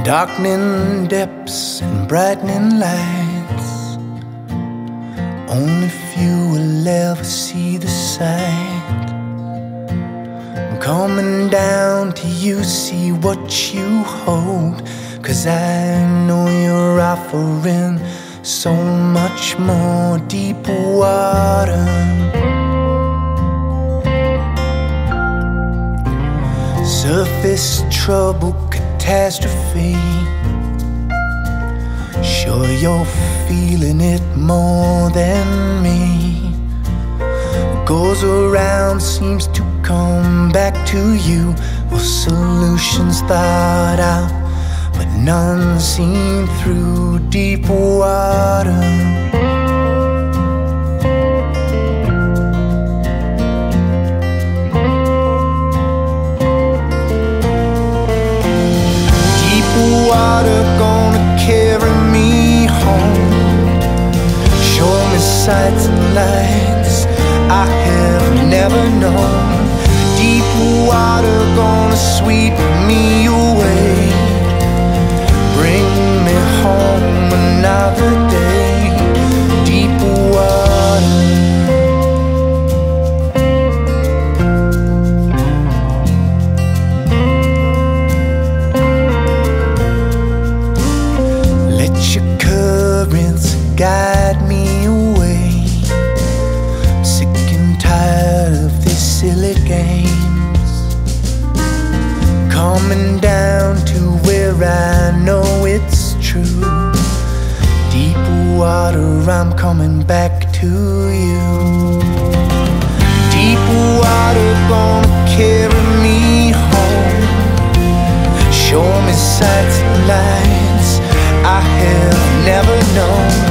Darkening depths and brightening lights, only few will ever see the sight. I'm coming down to you, see what you hold, 'cause I know you're offering so much more. Deep water, surface trouble, catastrophe. Sure you're feeling it more than me. What goes around seems to come back to you. Well, solutions thought out, but none seen through. Deep water, water gonna carry me home. Show me sights and lights I have never known. Deep water gonna sweep me away, bring me home another day. Deep water, guide me away. I'm sick and tired of these silly games. Coming down to where I know it's true. Deep water, I'm coming back to you. Deep water gonna carry me home. Show me sights and lights I have never known.